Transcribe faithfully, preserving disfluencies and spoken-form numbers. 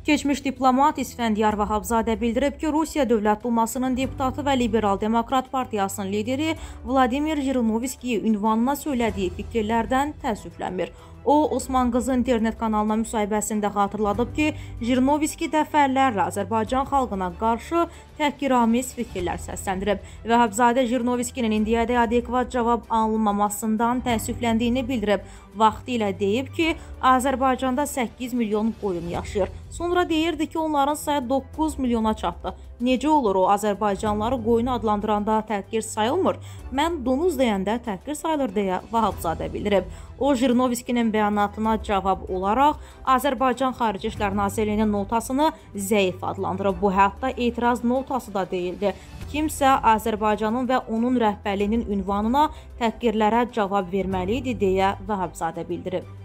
Keçmiş diplomat İsfəndiyar Vahabzadə bildirib ki, Rusiya Dövlət Dumasının deputatı və Liberal Demokrat Partiyasının lideri Vladimir Jirinovskiy ünvanına söylədiyi fikirlərdən təəssüflənmir. O, Osman Qızı internet kanalına müsahibəsində xatırladıb ki, Jirinovskiy dəfələrlə Azərbaycan xalqına qarşı təhqiramiz fikirlər səsləndirib. Vahabzadə Jirinovskiyinin indiyədək adekvat cavab alınmamasından təəssüfləndiyini bildirib. Vaxtı ilə deyib ki, Azərbaycanda səkkiz milyon qoyun yaşayır. Sonra deyirdi ki, onların sayı doqquz milyona çatdı. Necə olur o, Azərbaycanlıları qoyun adlandıranda təhqir sayılmır? Mən donuz deyəndə təhqir sayılır deyə Vahabzadə bildirib. O, Jirinovskiyinin bəyanatına cavab olaraq Azərbaycan Xarici İşlər Nazirliyinin notasını zəif adlandırıb. Bu hətta etiraz notası da deyildi. Kimsə Azərbaycanın və onun rəhbərliyinin ünvanına təhqirlərə cavab verməli idi deyə Vahabzadə bildirib.